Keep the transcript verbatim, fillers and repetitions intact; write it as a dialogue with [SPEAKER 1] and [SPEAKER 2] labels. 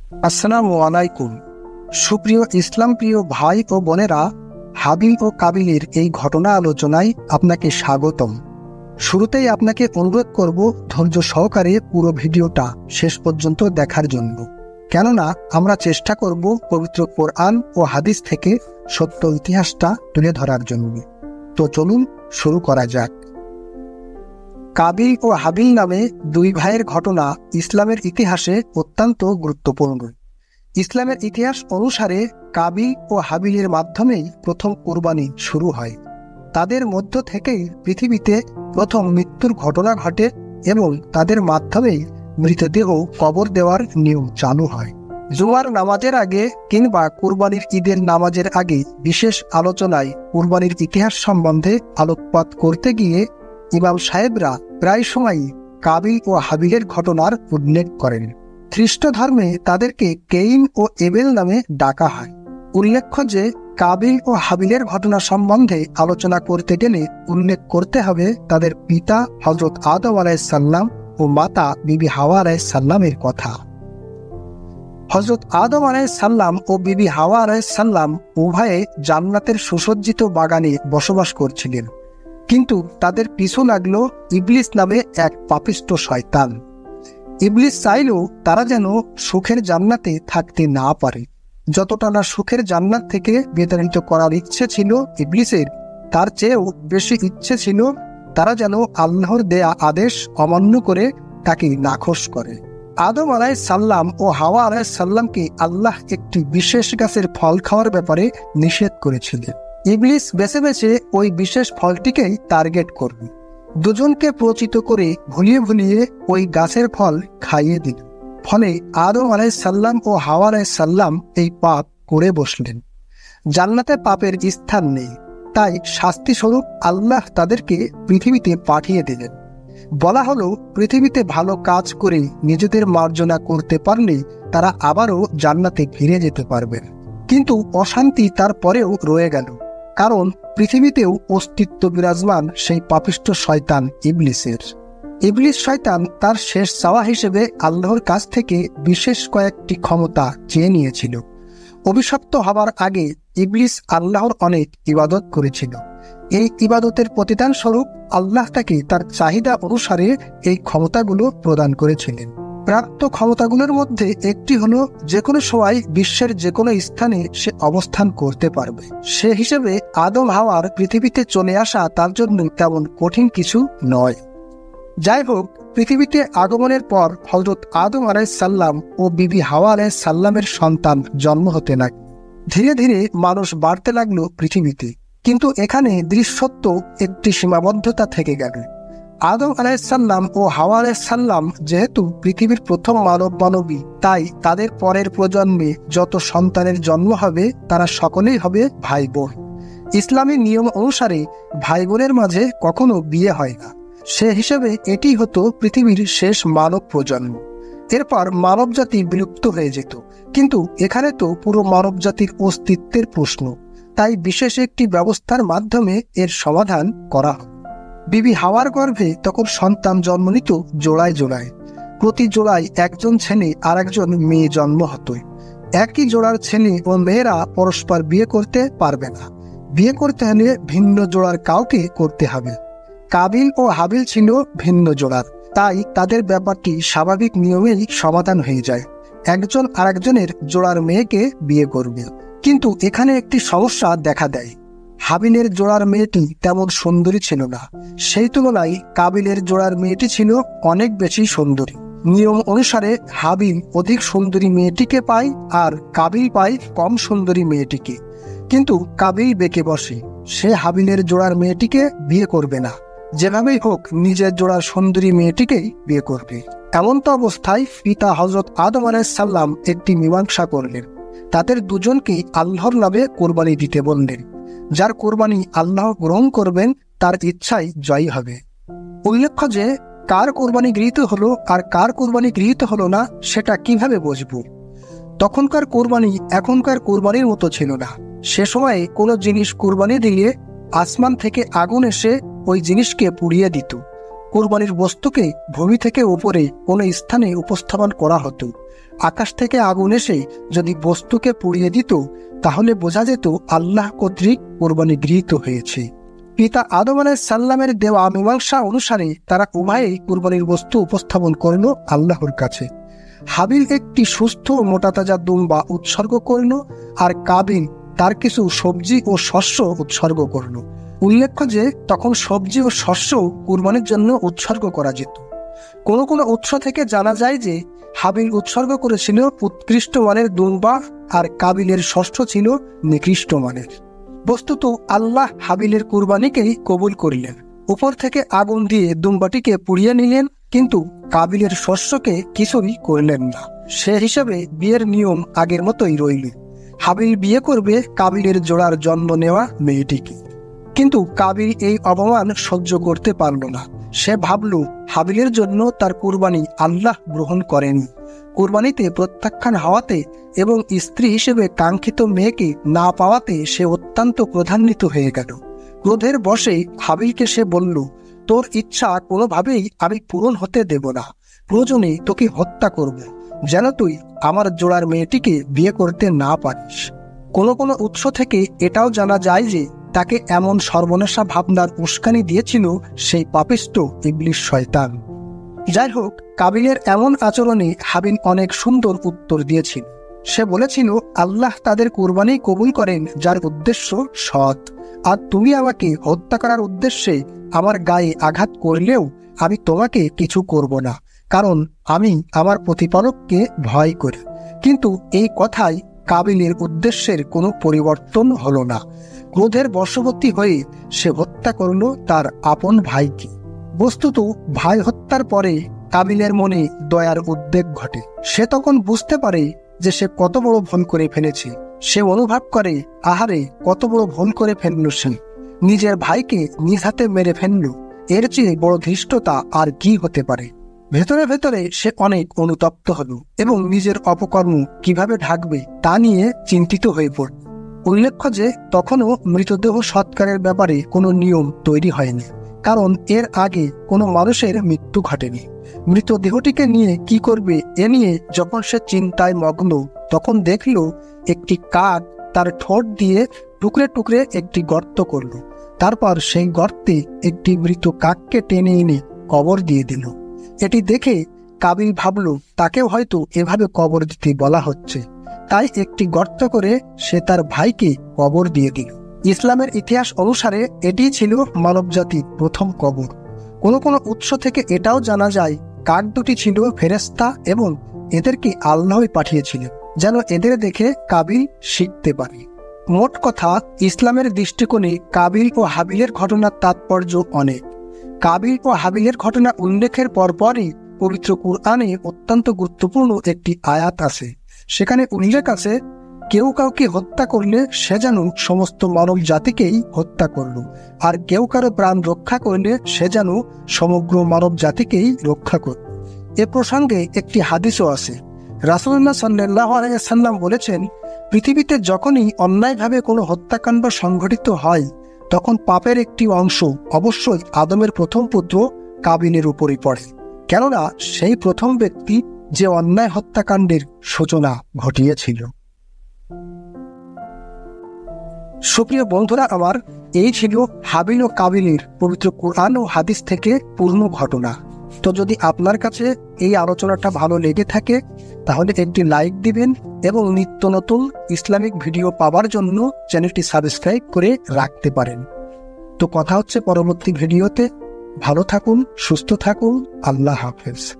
[SPEAKER 1] আসসালামু আলাইকুম। সুপ্রিয় ইসলাম প্রিয় ভাই ও বোনেরা, হাবিল ও কাবিলের এই ঘটনা আলোচনায় আপনাকে স্বাগতম। শুরুতেই আপনাকে অনুরোধ করব ধৈর্য সহকারে পুরো ভিডিওটা শেষ পর্যন্ত দেখার জন্য, কেননা আমরা চেষ্টা করব পবিত্র কোরআন ও হাদিস থেকে সত্য ইতিহাসটা তুলে ধরার জন্য। তো চলুন শুরু করা যাক। কাবিল ও হাবিল নামে দুই ভাইয়ের ঘটনা ইসলামের ইতিহাসে অত্যন্ত গুরুত্বপূর্ণ। ইসলামের ইতিহাস অনুসারে কাবিল ও হাবিলের মাধ্যমেই প্রথম কুরবানি শুরু হয়। তাদের মধ্য থেকেই পৃথিবীতে প্রথম মৃত্যুর ঘটনা ঘটে এবং তাদের মাধ্যমেই মৃতদেহ কবর দেওয়ার নিয়ম চালু হয়। জুমার নামাজের আগে কিংবা কুরবানির ঈদের নামাজের আগে বিশেষ আলোচনায় কুরবানির ইতিহাস সম্বন্ধে আলোকপাত করতে গিয়ে ইমাম সাহেবরা প্রায় সময়ই কাবিল ও হাবিলের ঘটনার উল্লেখ করেন। খ্রিস্ট ধর্মে তাদেরকে কেইন ও এবেল নামে ডাকা হয়। উল্লেখ্য যে কাবিল ও হাবিলের ঘটনা সম্বন্ধে আলোচনা করতে গেলে উল্লেখ করতে হবে তাদের পিতা হযরত আদম আলাইহিসসালাম ও মাতা বিবি হাওয়া আলাইহিসসালামের কথা। হযরত আদম আলাইহিসসালাম ও বিবি হাওয়া আলাইহিসসালাম উভয়ে জান্নাতের সুসজ্জিত বাগানে বসবাস করছিলেন, কিন্তু তাদের পিছু লাগলো ইবলিস নামে এক পাপিষ্ঠ শয়তান। ইবলিস চাইলেও তারা যেন সুখের জান্নাতে থাকতে না পারে। যতটা না সুখের জান্নাত থেকে বিতাড়িত করার ইচ্ছে ছিল ইবলিসের, তার চেয়েও বেশি ইচ্ছে ছিল তারা যেন আল্লাহর দেয়া আদেশ অমান্য করে তাকে নাখোশ করে। আদম আলাইহিসসালাম ও হাওয়া আলাইহিসসালামকে আল্লাহ একটি বিশেষ গাছের ফল খাওয়ার ব্যাপারে নিষেধ করেছিলেন। ইবলিস বেছে বেছে ওই বিশেষ ফলটিকেই টার্গেট করবে। দুজনকে প্রচিত করে ভুলিয়ে ভুলিয়ে ওই গাছের ফল খাইয়ে দিল। ফলে আদম আলাইহিসসালাম ও হাওয়া আলাইহিসসালাম এই পাপ করে বসলেন। জান্নাতে পাপের স্থান নেই, তাই শাস্তি স্বরূপ আল্লাহ তাদেরকে পৃথিবীতে পাঠিয়ে দিলেন। বলা হলো পৃথিবীতে ভালো কাজ করে নিজেদের মার্জনা করতে পারলে তারা আবারও জান্নাতে ফিরে যেতে পারবেন। কিন্তু অশান্তি তারপরেও রয়ে গেল, কারণ পৃথিবীতেও অস্তিত্ব বিরাজমান সেই পাপিষ্ঠ শয়তান ইবলিসের। ইবলিস শয়তান তার শেষ চাওয়া হিসেবে আল্লাহর কাছ থেকে বিশেষ কয়েকটি ক্ষমতা চেয়ে নিয়েছিল। অভিশপ্ত হবার আগে ইবলিস আল্লাহর অনেক ইবাদত করেছিল। এই ইবাদতের প্রতিদান স্বরূপ আল্লাহ তাকে তার চাহিদা অনুসারে এই ক্ষমতাগুলো প্রদান করেছিলেন। প্রাপ্ত ক্ষমতাগুলোর মধ্যে একটি হলো যে কোনো সময় বিশ্বের যে কোনো স্থানে সে অবস্থান করতে পারবে। সে হিসেবে আদম হাওয়ার পৃথিবীতে চলে আসা তার জন্য তেমন কঠিন কিছু নয়। যাই হোক, পৃথিবীতে আগমনের পর হযরত আদম আলাইহিসসালাম ও বিবি হাওয়া আলাইহিসসালামের সন্তান জন্ম হতে লাগল। ধীরে ধীরে মানুষ বাড়তে লাগলো পৃথিবীতে, কিন্তু এখানে দৃশ্যত্ব একটি সীমাবদ্ধতা থেকে গেল। আদম আলাইহিসসালাম ও হাওয়া আলাইহিসসালাম যেহেতু পৃথিবীর প্রথম মানব মানবী, তাই তাদের পরের প্রজন্মে যত সন্তানের জন্ম হবে তারা সকলেই হবে ভাই বোন। ইসলামী নিয়ম অনুসারে ভাই বোনের মাঝে কখনো বিয়ে হয় না। সে হিসেবে এটি হতো পৃথিবীর শেষ মানব প্রজন্ম। এরপর মানব জাতি বিলুপ্ত হয়ে যেত, কিন্তু এখানে তো পুরো মানব জাতির অস্তিত্বের প্রশ্ন, তাই বিশেষ একটি ব্যবস্থার মাধ্যমে এর সমাধান করা হয়। বিবি হাওয়ার গর্ভে তখন সন্তান জন্ম নিত জোড়ায় জোড়ায়। প্রতি জোড়ায় একজন ছেলে আর একজন মেয়ে জন্ম হতো। একই জোড়ার ছেলে ও মেয়েরা পরস্পর বিয়ে করতে পারবে না। বিয়ে করতে হলে ভিন্ন জোড়ার কাউকে করতে হবে। কাবিল ও হাবিল ছিল ভিন্ন জোড়ার, তাই তাদের ব্যাপারটি স্বাভাবিক নিয়মেই সমাধান হয়ে যায়। একজন আরেকজনের জোড়ার মেয়েকে বিয়ে করবে, কিন্তু এখানে একটি সমস্যা দেখা দেয়। হাবিলের জোড়ার মেয়েটি তেমন সুন্দরী ছিল না, সেই তুলনায় কাবিলের জোড়ার মেয়েটি ছিল অনেক বেশি সুন্দরী। নিয়ম অনুসারে হাবিল অধিক সুন্দরী মেয়েটিকে পায় আর কাবিল পায় কম সুন্দরী মেয়েটিকে। কিন্তু কাবিল বেঁকে বসে, সে হাবিলের জোড়ার মেয়েটিকে বিয়ে করবে না, যেভাবেই হোক নিজের জোড়ার সুন্দরী মেয়েটিকেই বিয়ে করবে। এমন তো অবস্থায় পিতা হযরত আদম আলাইহিসসালাম একটি মীমাংসা করলেন। তাদের দুজনকে আল্লাহর নামে কোরবানি দিতে বললেন। যার কোরবানি আল্লাহ গ্রহণ করবেন তার ইচ্ছাই জয়ী হবে। উল্লেখ্য যে কার কোরবানি গৃহীত হলো আর কার কোরবানি গৃহীত হলো না সেটা কিভাবে বুঝব? তখনকার কোরবানি এখনকার কোরবানির মতো ছিল না। সে সময়ে কোনো জিনিস কোরবানি দিলে আসমান থেকে আগুন এসে ওই জিনিসকে পুড়িয়ে দিত। কুরবানির বস্তুকে ভূমি থেকে উপরে কোনো স্থানে উপস্থাপন করা হতো। আকাশ থেকে আগুন এসে যদি বস্তুকে পুড়িয়ে দিত তাহলে বোঝা যেত আল্লাহ কর্তৃক কুরবানি গৃহীত হয়েছে। পিতা আদম আলাইহিস সালামের দেওয়া মীমাংসা অনুসারে তারা উভয়েই কুরবানির বস্তু উপস্থাপন করল আল্লাহর কাছে। হাবিল একটি সুস্থ মোটাতাজা দুম্বা উৎসর্গ করল, আর কাবিল তার কিছু সবজি ও শস্য উৎসর্গ করল। উল্লেখ্য যে তখন সবজি ও শস্য কুরবানির জন্য উৎসর্গ করা যেত। কোনো কোনো উৎস থেকে জানা যায় যে হাবিল উৎসর্গ করেছিল উৎকৃষ্ট মানের দুম্বা, আর কাবিলের শস্য ছিল নিকৃষ্ট মানের। বস্তুত আল্লাহ হাবিলের কুরবানিকেই কবুল করিলেন। উপর থেকে আগুন দিয়ে দুম্বাটিকে পুড়িয়ে নিলেন, কিন্তু কাবিলের শস্যকে কিছুই করলেন না। সে হিসাবে বিয়ের নিয়ম আগের মতোই রইল। হাবিল বিয়ে করবে কাবিলের জোড়ার জন্ম নেওয়া মেয়েটিকে। কিন্তু কাবিল এই অপমান সহ্য করতে পারল না। সে ভাবল হাবিলের জন্য তার কুরবানি আল্লাহ গ্রহণ করেনি। কুরবানিতে প্রত্যাখ্যান হওয়াতে এবং স্ত্রী হিসেবে কাঙ্ক্ষিত মেয়েকে না পাওয়াতে সে অত্যন্ত ক্রোধান্বিত হয়ে গেল। ক্রোধের বশে হাবিলকে সে বলল, তোর ইচ্ছা কোনোভাবেই আমি পূরণ হতে দেব না। প্রয়োজনে তোকে হত্যা করব, যেন তুই আমার জোড়ার মেয়েটিকে বিয়ে করতে না পারিস। কোনো কোনো উৎস থেকে এটাও জানা যায় যে তাকে এমন সর্বনাশা ভাবনার উস্কানি দিয়েছিল সেই পাপিষ্ঠ ইবলিস শয়তান। যাই হোক, কাবিলের এমন আচরণে হাবিল অনেক সুন্দর উত্তর দিয়েছিল। সে বলেছিল, আল্লাহ তাদের কুরবানি কবুল করেন যার উদ্দেশ্য সৎ, আর তুমি আমাকে হত্যা করার উদ্দেশ্যে আমার গায়ে আঘাত করলেও আমি তোমাকে কিছু করব না, কারণ আমি আমার প্রতিপালককে ভয় করি। কিন্তু এই কথায় কাবিলের উদ্দেশ্যের কোনো পরিবর্তন হলো না। ক্রোধের বশবর্তী হয়ে সে হত্যা করল তার আপন ভাইকে। বস্তুত ভাই হত্যার পরে কাবিলের মনে দয়ার উদ্বেগ ঘটে। সে তখন বুঝতে পারে যে সে কত বড় ভুল করে ফেলেছে। সে অনুভব করে, আহারে কত বড় ভুল করে ফেলল সে, নিজের ভাইকে নিজ হাতে মেরে ফেলল। এর চেয়ে বড় ধৃষ্টতা আর কি হতে পারে। ভেতরে ভেতরে সে অনেক অনুতপ্ত হল এবং নিজের অপকর্ম কিভাবে ঢাকবে তা নিয়ে চিন্তিত হয়ে পড়ল। উল্লেখ্য যে তখনও মৃতদেহ সৎকারের ব্যাপারে কোনো নিয়ম তৈরি হয়নি, কারণ এর আগে কোনো মানুষের মৃত্যু ঘটেনি। মৃতদেহটিকে নিয়ে কি করবে এ নিয়ে যখন সে চিন্তায় মগ্ন, তখন দেখল একটি কাক তার ঠোঁট দিয়ে টুকরে টুকরে একটি গর্ত করল। তারপর সেই গর্তে একটি মৃত কাককে টেনে এনে কবর দিয়ে দিল। এটি দেখে কাবিল ভাবল তাকেও হয়তো এভাবে কবর দিতে বলা হচ্ছে, তাই একটি গর্ত করে সে তার ভাইকে কবর দিয়ে দিল। ইসলামের ইতিহাস অনুসারে এটি ছিল মানবজাতির প্রথম কবর। কোনো কোনো উৎস থেকে এটাও জানা যায় কাক দুটি ছিল ফেরেশতা এবং এদেরকে আল্লাহই পাঠিয়েছিলেন যেন এদের দেখে কাবিল শিখতে পারে। মোট কথা, ইসলামের দৃষ্টিকোণে কাবিল ও হাবিলের ঘটনার তাৎপর্য অনেক। কাবিল ও হাবিলের ঘটনা উল্লেখের পরপরই পবিত্র কুরআনে অত্যন্ত গুরুত্বপূর্ণ একটি আয়াত আছে। সেখানে উল্লেখ আছে, কেউ কাউকে হত্যা করলে সে যেন সমস্ত মানব জাতিকেই হত্যা করল, আর কেউ কারো প্রাণ রক্ষা করলে সে যেন সমগ্র মানব জাতিকেই রক্ষা করল। এ প্রসঙ্গে একটি হাদিসও আছে। রাসূলুল্লাহ সাল্লাল্লাহু আলাইহি ওয়াসাল্লাম বলেছেন, পৃথিবীতে যখনই অন্যায়ভাবে কোনো হত্যাকাণ্ড সংঘটিত হয় তখন পাপের একটি অংশ অবশ্যই আদমের প্রথম পুত্র কাবিলের উপরই পড়ে, কেননা সেই প্রথম ব্যক্তি যে অন্যায় হত্যাকাণ্ডের সূচনা ঘটিয়েছিল। সুপ্রিয় বন্ধুরা আমার, এই ছিল হাবিল ও কাবিলের পবিত্র কুরআন ও হাদিস থেকে পূর্ণ ঘটনা। তো যদি আপনার কাছে এই আলোচনাটা ভালো লেগে থাকে তাহলে একটি লাইক দিবেন এবং নিত্য নতুন ইসলামিক ভিডিও পাওয়ার জন্য চ্যানেলটি সাবস্ক্রাইব করে রাখতে পারেন। তো কথা হচ্ছে পরবর্তী ভিডিওতে। ভালো থাকুন, সুস্থ থাকুন, আল্লাহ হাফেজ।